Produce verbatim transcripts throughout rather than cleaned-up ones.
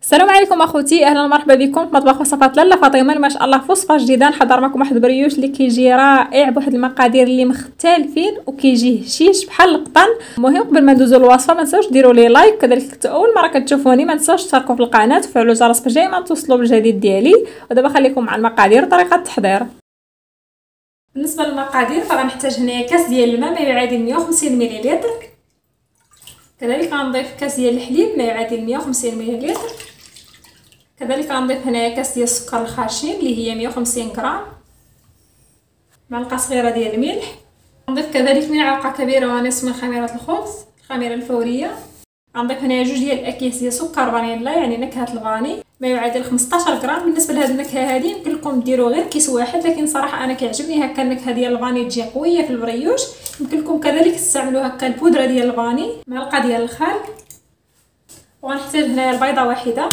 السلام عليكم اخوتي، اهلا ومرحبا بكم في مطبخ وصفات لاله فاطمه. ما شاء الله في وصفه جديده نحضر معكم واحد البريوش اللي كيجي رائع بواحد المقادير اللي مختلفين وكيجي هشيش بحال القطن. المهم قبل ما ندوزو للوصفه ما تنساوش ديروا لي لايك، كذلك اول مره كتشوفوني ما تنساوش تشتركوا في القناه وتفعلوا الجرس باش دائما توصلوا بالجديد ديالي. ودابا خليكم مع المقادير وطريقه التحضير. بالنسبه للمقادير فغنحتاج هنايا كاس ديال الماء ما يعادل مية وخمسين مليلتر، كذلك غنضيف كاس ديال الحليب ما يعادل مية وخمسين مليلتر، كذلك غنضيف هنايا كاس ديال السكر الخشن اللي هي مية وخمسين غرام، معلقه صغيره ديال الملح. غنضيف كذلك ملعقه كبيره ونصف من خميره الخبز الخميره الفوريه. غنضيف هنايا جوج ديال الاكياس ديال سكر فانيلا يعني نكهه الفاني ما يعادل خمسطاش غرام. بالنسبه لهاد النكهه هذه يمكن لكم ديروا غير كيس واحد، لكن صراحه انا كيعجبني هكا النكهه ديال الفاني تجي قويه في البريوش. يمكن لكم كذلك تستعملوا هكا البودره ديال الفاني. معلقه ديال الخل، وغنحتاج هنايا البيضه واحده.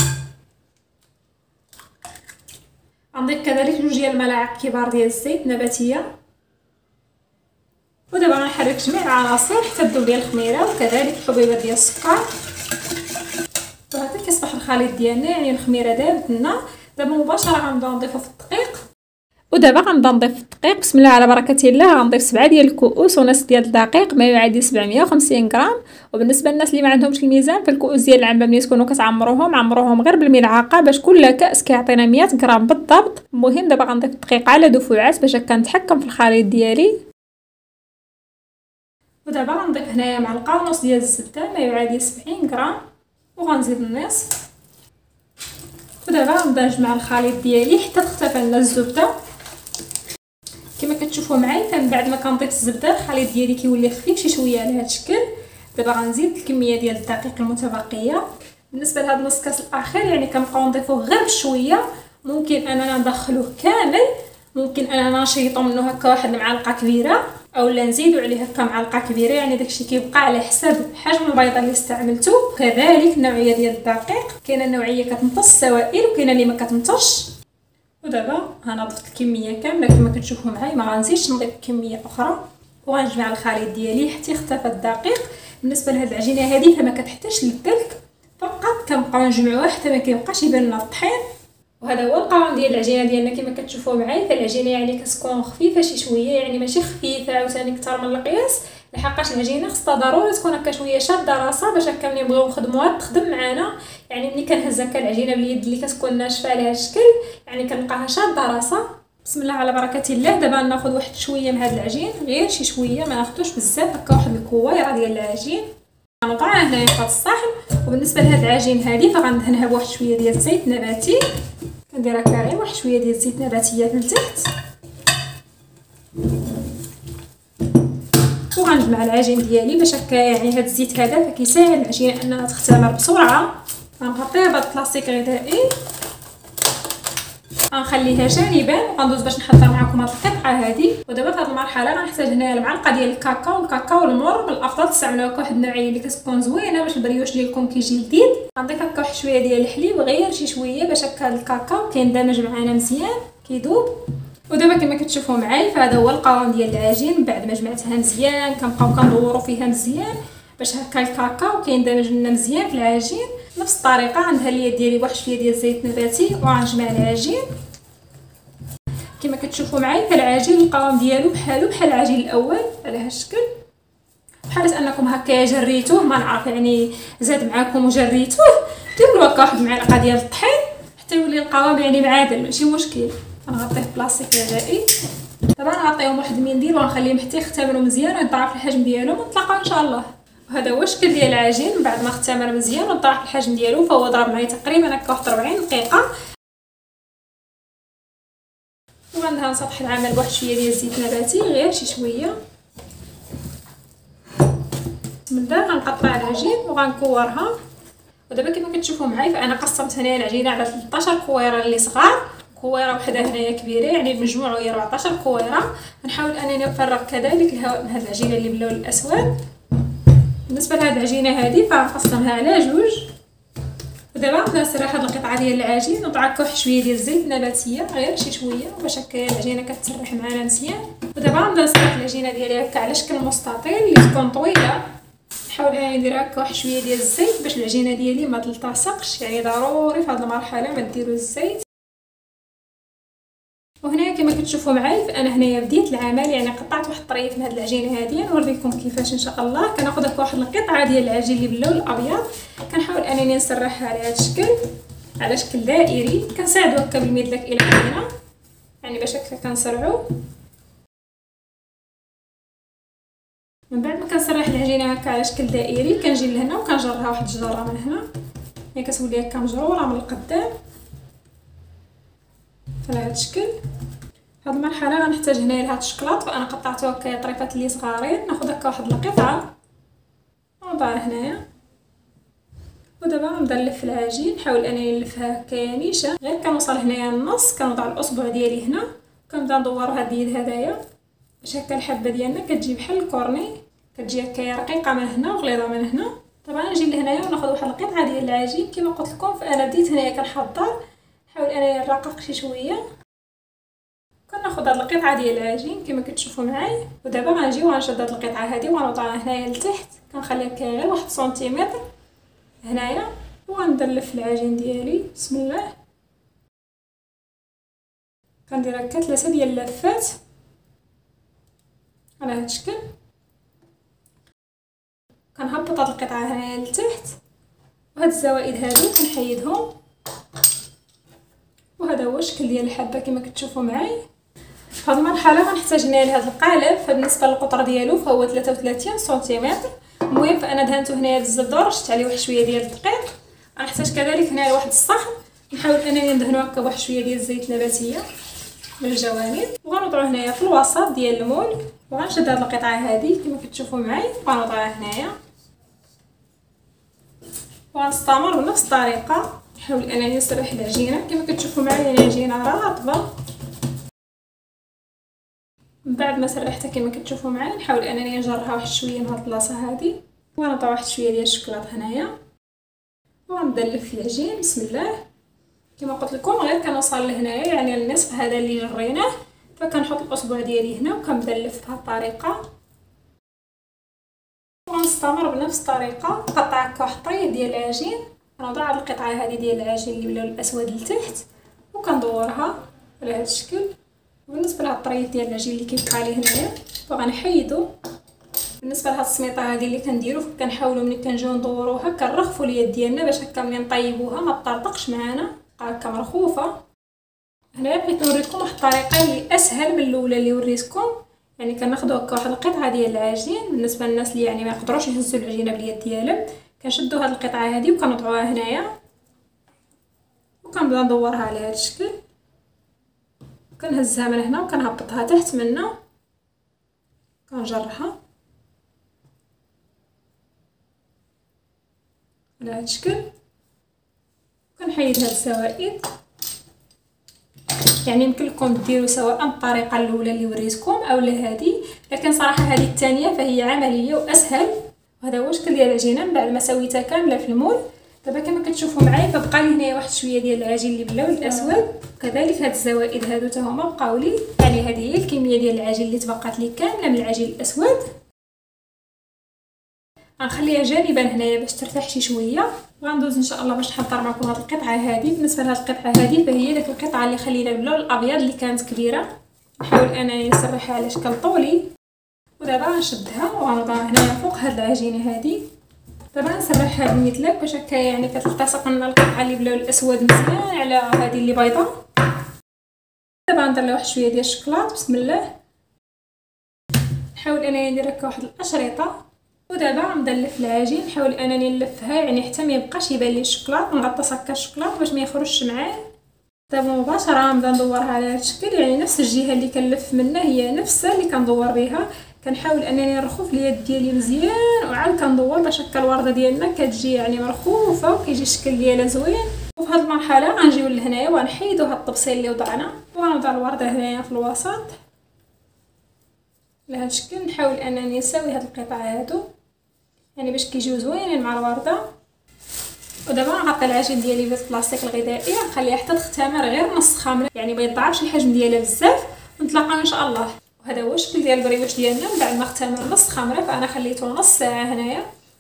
غنضيف كذلك جوج ديال الملاعق كبار ديال الزيت نباتيه. ودابا غنحرك جميع العناصر حتى تذوب ديال الخميره وكذلك حبيبات ديال السكر. وهذا كيصبح الخليط ديالنا يعني الخميره دابت لنا. دابا مباشره غنبداو نضيفو في الدقيق. ودابا غنبدا نضيف في الدقيق بسم الله على بركه الله. غنضيف سبعة ديال الكؤوس ونص ديال الدقيق ما يعادل سبعمية وخمسين غرام. وبالنسبه للناس اللي ما عندهمش الميزان فالكؤوس ديال العنبه ملي تكونوا كتعمروهم عمروهم غير بالملعقه باش كل كاس كيعطينا مية غرام بالضبط. المهم دابا غنضيف الدقيق على دفعات باش هكا نتحكم في الخليط ديالي. ودابا غنضيف هنايا معلقه ونص ديال الزبده ما يعادل سبعين غرام وغنزيد النصف. ودابا غنبدا نجمع الخليط ديالي حتى تختفى لنا الزبده. كما كتشوفوا معايا فمن بعد ما كنضيف الزبده الخليط ديالي كيولي خفيف شي شويه على هذا الشكل. دابا غنزيد الكميه ديال الدقيق المتبقيه. بالنسبه لهذا النص كاس الاخير يعني كنبقاو نضيفوه غير بشويه، ممكن اننا ندخلوه كامل، ممكن اننا نشيطو منه هكا واحد المعلقه كبيره اولا نزيدو عليه هكا معلقه كبيره، يعني داكشي كيبقى على حساب حجم البيضه اللي استعملتو. كذلك النوعيه ديال الدقيق كاينه النوعيه كتمتص السوائل وكاينه اللي ما كتمتصش. ودابا انا ضفت الكميه كامله كما كتشوفوا معايا، ما غنزيدش نضيف كميه اخرى وغنجمع الخليط ديالي حتى يختفى الدقيق. بالنسبه لهاد العجينه هذه فما كتحتاجش للدلك، فقط كنبقاو نجمعوها حتى ما كيبقاش يبان لنا الطحين. وهذا هو القوام ديال العجينه ديالنا كما كتشوفوا معايا. فالعجينه يعني كتكون خفيفه شي شويه، يعني ماشي خفيفه عاوتاني كثر من القياس، لحقاش العجينه خصها ضروري تكون هكا شويه شاده راسها باش هكا ملي نبغيو نخدموها تخدم معنا. يعني ملي كنهز هكا العجينه باليد اللي كتكون ناشفه على هذا الشكل يعني كنلقاها شاده راسها. بسم الله على بركه الله. دابا ناخذ واحد شويه من هذا العجين، غير شي شويه ما ناخذوش بزاف، هكا واحد الكويره ديال العجين غنوضعها هنايا في هذا الصحن. وبالنسبه لهاد العجين هذه فغندهنها بواحد شويه ديال الزيت نباتي، كندير هكا غير واحد شويه ديال الزيت نباتيه من التحت. وغنجمع العجين ديالي باش هكا يعني هاد الزيت هذا فكيساعد العجينه انها تختمر بسرعه. غنغطيها بهاد البلاستيك غذائي، غنخليها جانبا وغندوز باش نحضر معكم هاد القطعه هذه. ودابا في هاد المرحله غنحتاج هنايا المعلقه ديال الكاكاو. الكاكاو المر من الافضل تستعملوها هكا واحد النوعيه اللي كتكون زوينه باش البريوش ديالكم كيجي لذيذ. غنضيف هكا واحد شويه ديال الحليب غير شي شويه باش هكا الكاكاو كيندمج معنا مزيان كيذوب. ودابا كما كتشوفوا معايا فهذا هو القوام ديال العجين. بعد ما جمعتها مزيان كنبقاو كندوروا فيها مزيان باش هكا الكاكاو كيندمج لنا مزيان في العجين. نفس الطريقه عندها اليد ديالي بواحد شويه ديال الزيت نباتي وغنجمع العجين كما كتشوفوا معايا. فالعجين القوام ديالو بحالو بحال العجين الاول على هذا الشكل، بحال انكم هكا جريتوه ما نعرف يعني زاد معاكم وجريتوه. ديروا هكا واحد المعلقه ديال الطحين حتى يولي القوام يعني معادل ماشي مشكل. غنغطيه بلاستيك غذائي. طبعا غنعطيهم واحد المنديل وغنخليهم حتى يختمروا مزيان ويضاعف الحجم ديالهم ونطلقوا ان شاء الله. وهذا هو الشكل ديال العجين بعد ما اختمر مزيان وضاعف الحجم ديالو. فهو ضرب معايا تقريبا هكا واحد أربعين دقيقه. وغندهن سطح العمل بواحد شويه ديال الزيت نباتي غير شي شويه. بسم الله. غنقطع العجين وغنكورها. ودابا كما كتشوفوا معايا فانا قسمت هنايا العجينه على ثلاثطاش كويره اللي صغار، كويره وحده هنايا كبيره، يعني المجموع هي أربعطاش كويره. غنحاول انني نفرغ كذلك الهواء من هذه العجينه اللي باللون الاسود. بالنسبه لهذه العجينه هذه فغنقسمها على جوج. ودابا غنبدا نسرح هاد القطعه ديال العجين ونضع هكا واحد شويه ديال الزيت نباتيه غير شي شويه باش هكا العجينه كتسرح معنا مزيان. ودابا غنبدا نسرح العجينه ديالي هكا على شكل مستطيل اللي تكون طويله نحاول انني ندير هكا واحد شويه ديال الزيت باش العجينه ديالي ما تلتصقش، يعني ضروري في هذه المرحله ما ديروا الزيت. وهنايا كما كتشوفوا معايا فانا هنايا بديت العمل، يعني قطعت واحد الطريف من هذه العجينه هذه، نوريكم كيفاش ان شاء الله. كناخذ هكا واحد القطعه ديال العجين اللي باللون الابيض، كنحاول انني نسرحها على هذا الشكل، على شكل دائري. كنساعدو هكا بالمدلك الى هنا، يعني باش هكا كنسرعو. من بعد ما كنسرح العجينه هكا على شكل دائري كنجي لهنا وكنجرها واحد الجره من هنا، يعني كتولي هكا مجروره من القدام على هذا الشكل. هاد المرحله غنحتاج هنايا لهاد الشكلاط، فانا قطعته هكا طريفات اللي صغارين. ناخذ هكا واحد القطعه ونضعها هنايا، ودابا غنبدا نلف العجين. نحاول انني نلفها هكا نيشه، غير كنوصل هنايا للنص كنوضع الاصبع ديالي هنا، كنبدا ندور هاد اليد هدايا باش هكا الحبه ديالنا كتجي بحال الكورني، كتجي هكا رقيقه من هنا وغليظه من هنا. طبعا نجي لهنايا وناخذ واحد القطعه ديال العجين كما قلت لكم، فانا بديت هنايا كنحضر، نحاول انني نرقق شي شويه. كناخذ هاد القطعه ديال العجين كما كتشوفوا معايا، ودابا غنجي وغنشد هاد القطعه هذه وغنوضعها هنايا لتحت، كنخليها غير واحد سنتيمتر هنايا، وغندلف العجين ديالي. بسم الله. كندير هكا ثلاثه ديال اللفات على هاد الشكل، كنهبط هاد القطعه هنايا لتحت، وهاد الزوائد هادو كنحيدهم. وهذا هو الشكل ديال الحبه كما كتشوفوا معايا. في هذه المرحله غنحتاج هنا لهذا القالب، فبالنسبه للقطر ديالو فهو ثلاثة وثلاثين سنتيمتر. المهم فانا دهنته هنايا بالزبده ورشت عليه واحد شويه ديال الدقيق. غنحتاج كذلك هنا واحد الصحن، نحاول انني ندهنو هكا بواحد شويه ديال الزيت نباتيه من الجوانب، وغنوضعو هنايا في الوسط ديال المول. وغنشد هاد القطعه هذه كما كتشوفوا معايا وغنوضعها هنايا، وغنستمر بنفس الطريقه. نحاول انني نسرح العجينه كما كتشوفوا معايا، العجينه رطبه. من بعد ما سرحتها كما كتشوفوا معايا نحاول انني نجرها واحد شويه من هاد البلاصه هذه، ونضع واحد شويه ديال الشوكولاط هنايا، وغنبدا نلف العجين. بسم الله. كما قلت لكم غير كنوصل لهنايا، يعني النصف هذا اللي جريناه، فكنحط الاصبع ديالي هنا وكنبدا نلف بهذه الطريقه، ونستمر بنفس الطريقه. نقطع هكا واحد الطريف ديال العجين، كنوضع هاد القطعه هذه ديال العجين اللي باللون الاسود لتحت، وكندورها على هذا الشكل. وبالنسبه لهاد الطريف ديال العجين اللي كيبقى لي هنايا فغنحيدو. بالنسبه لهاد السميطه هذه اللي كنديرو كنحاولوا ملي كنجيو ندوروها كنرخفوا اليد ديالنا باش هكا ملي نطيبوها ما تطرطقش معانا، تبقى هكا مرخوفه. هنايا بغيت نوريكم واحد الطريقه اللي اسهل من الاولى اللي وريتكم، يعني كناخذوا هكا واحد القطعه ديال العجين. بالنسبه للناس اللي يعني ما يقدروش يهزوا العجينه باليد ديالهم، كنشدوا هاد القطعه هذه وكنوضعوها هنايا، وكنبدا ندورها على هذا الشكل، كنهزها من هنا وكنهبطها تحت منا، كنجرها على هذا الشكل، كنحيد هاد الزوائد. يعني يمكن لكم ديروا سواء الطريقه الاولى اللي وريتكم او هذه، لكن صراحه هذه الثانيه فهي عمليه واسهل. وهذا هو الشكل ديال العجينه من بعد ما سويتها كامله في المول. دابا كما كتشوفوا معايا فبقى لي هنايا واحد شويه ديال العجين اللي باللون الاسود، وكذلك هاد الزوائد هادو حتى هما بقاو لي. يعني هذه هي الكميه ديال العجين اللي تبقات لي كامله من العجين الاسود. غنخليها جانبا هنايا باش ترتاح شي شويه، وغندوز ان شاء الله باش نحضر معكم هاد القطعه هذه. بالنسبه لهاد القطعه هذه فهي داك القطعه اللي خلينا باللون الابيض اللي كانت كبيره، نحاول انني نسرحها على شكل طولي. ودابا غنشدها وغنوضعها هنايا فوق هاد العجينه هذه. دابا نسرحها بالمثلث باش هكا يعني كتلتصق لنا القطعه اللي باللون الاسود مزيان على هذه اللي بيضاء. دابا ندير لها واحد شويه ديال الشكلاط. بسم الله. نحاول انني ندير هكا واحد الاشرطه، ودابا غنبدا نلف العجين، نحاول انني نلفها يعني حتى ما يبقاش يبان لي الشوكولاط، نغطس هكا الشوكولاط باش ما يخرجش معايا. دابا مباشره غنبدا ندورها على هذا الشكل، يعني نفس الجهه اللي كنلف منها هي نفسها اللي كندور بها. كنحاول انني نرخف اليد ديالي مزيان وعاد كندور باش هكا الورده ديالنا كتجي يعني مرخوفه وكيجي الشكل ديالها زوين. وفي هذه المرحله غنجيو لهنايا وغنحيدوا هاد الطبسيل اللي وضعنا، وغنوضع الورده هنايا في الوسط لهذا الشكل. نحاول انني نساوي هاد القطع هادو يعني باش كيجيو زوينين مع الورده. ودابا غنغطي العجين ديالي بالبلاستيك الغذائي، نخليها حتى تختمر غير نص خامره، يعني ما يضاعفش الحجم ديالها بزاف، ونتلاقاو ان شاء الله. وهذا هو الشكل ديال البريوش ديالنا من بعد ما اختمر نص خامره، فانا خليته نص ساعه هنايا.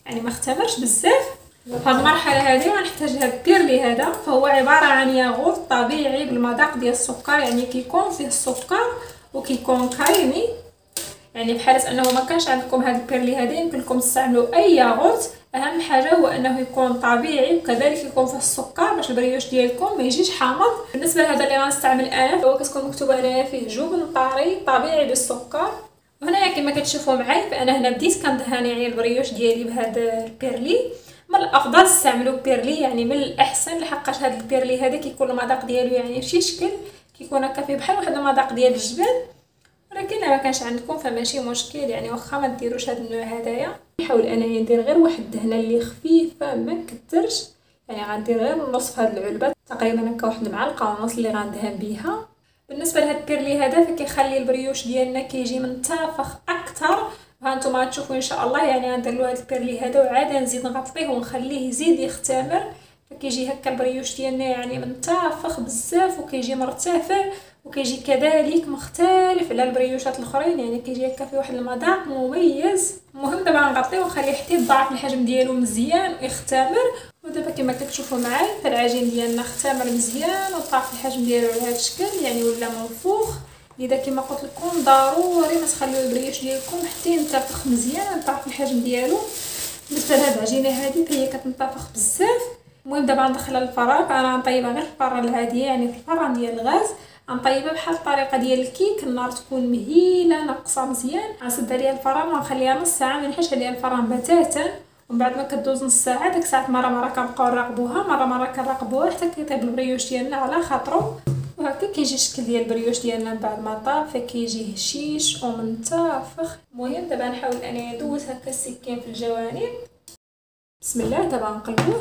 يعني ما اختمرش بزاف. هاد المرحله هذه غنحتاج هاد البيرلي هذا، فهو عباره عن ياغورت طبيعي بالمذاق ديال السكر، يعني كيكون فيه السكر وكيكون كريمي، يعني بحال انه ما كانش عندكم هاد البيرلي هذا يمكن لكم تستعملوا اي ياغورت. اهم حاجه هو انه يكون طبيعي وكذلك يكون فيه السكر باش البريوش ديالكم ما يجيش حامض. بالنسبه لهذا اللي غنستعمل انا هو كتكون مكتوبه هنايا فيه جبن طري طبيعي بالسكر. وهنايا كما كتشوفوا معايا فانا هنا بديت كندهن يعني البريوش ديالي بهذا البيرلي. من الافضل تستعملوا بيرلي، يعني من الاحسن، لحقاش هذا البيرلي هذا كيكون المذاق ديالو يعني بشي شكل كيكون هكا فيه بحال واحد المذاق ديال الجبن، ولكن ما كانش عندكم فماشي مشكل، يعني واخا ما ديروش هذا النوع هدايا. نحاول انني ندير غير واحد الدهنه اللي خفيفه ما نكثرش، يعني غندير غير نصف هاد العلبه تقريبا هكا واحد المعلقه ونص اللي غندهن بها. بالنسبه لهاد البيرلي هذا فكيخلي البريوش ديالنا كيجي منتفخ اكثر. ها نتوما غتشوفوا ان شاء الله، يعني غندير له هاد البيرلي هذا وعاد نزيد نغطيه ونخليه يزيد يختمر، فكيجي هكا البريوش ديالنا يعني منتفخ بزاف وكيجي مرتفع وكيجي كذلك مختلف على البريوشات الاخرين، يعني كيجي هكا فيه واحد المذاق مميز. المهم دابا غنغطيه ونخليه حتى يضاعف الحجم ديالو مزيان ويختمر. ودابا كما كتشوفوا معايا فالعجين ديالنا اختمر مزيان وضاعف الحجم ديالو على هذا الشكل، يعني ولا منفوخ. لذا كما قلت لكم ضروري ما تخليو البريوش ديالكم حتى ينتفخ مزيان ويضاعف الحجم ديالو. بالنسبه لهاد العجينه هذه فهي كتنتفخ بزاف. المهم دابا ندخلها للفران، انا غنطيبها غير في الفران العاديه يعني في الفران ديال الغاز. غنطيبها بحال الطريقه ديال الكيك، النار تكون مهيله ناقصه مزيان. غنسد عليها الفران وغنخليها نص ساعه، ما نحيدش عليها الفران بتاتا. ومن بعد ما كدوز نص ساعه داك الساعه مره مره كنبقاو نراقبوها، مره مره كنراقبوها حتى كيطيب البريوش ديالنا على خاطرو. وهكا كيجي الشكل ديال البريوش ديالنا من بعد ما طاب، فكيجي هشيش ومنتفخ. المهم دابا نحاول انني ندوز هكا السكين في الجوانب. بسم الله. دابا نقلبوه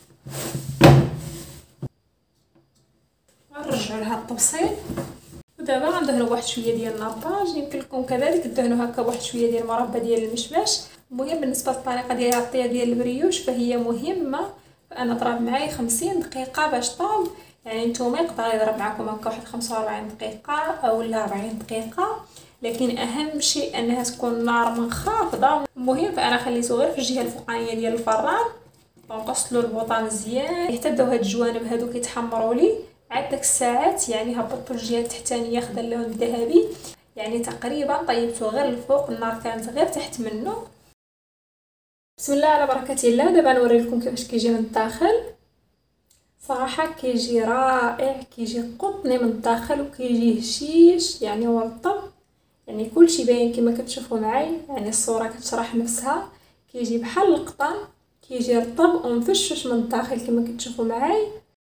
نرجعوا لها التفصيل. ودابا غندهنوا بواحد شويه ديال الناباج، يمكن لكم كذلك دهنوا هكا بواحد شويه ديال المربى ديال المشماش. المهم بالنسبه للطريقه ديال الطياب ديال البريوش فهي مهمه، فانا طراب معايا خمسين دقيقه باش طاب. يعني نتوما يقدر يضرب معكم هكا واحد خمسة وأربعين دقيقه او لا أربعين دقيقه، لكن اهم شيء انها تكون النار منخفضه. المهم فانا خليته غير في الجهه الفوقانيه ديال الفران، نقصت له البوطه مزيان حتى بداو هاد الجوانب هادو كيتحمروا لي. عاد داك الساعات يعني هبطت الجهه التحتانيه خدا اللون الذهبي، يعني تقريبا طيبته غير الفوق، النار كانت غير تحت منه. بسم الله على بركه الله. دابا نوري لكم كيفاش كيجي من الداخل. صراحه كيجي رائع، كيجي قطني من الداخل وكيجي هشيش يعني ورطب، يعني كلشي باين كما كتشوفوا معايا، يعني الصوره كتشرح نفسها. كيجي بحال القطن، كيجي رطب ومفشش من الداخل كما كتشوفوا معايا.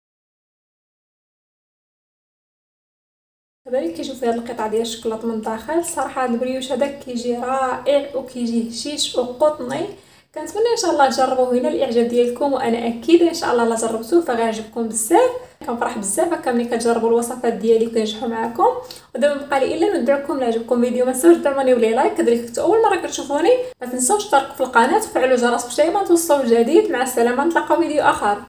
كذلك كيشوف هاد القطعه ديال الشكلاط من الداخل. صراحه هاد البريوش هذا كيجي رائع وكيجي هشيش وقطني. كنتمنى ان شاء الله تجربوه هنا الاعجاب ديالكم، وانا اكيد ان شاء الله لا جربتوه فغيعجبكم بزاف. كنفرح بزاف هكا ملي كتجربوا الوصفات ديالي وكينجحوا معكم. ودابا مبقى لي الا ندعوكم لا عجبكم الفيديو ما تنساوش تعملوا لي لايك، كذلك كنتو اول مره كتشوفوني ما تنساوش تشتركوا في القناه وتفعلوا الجرس باش دائما توصلوا الجديد. مع السلامه، نتلاقاو فيديو اخر.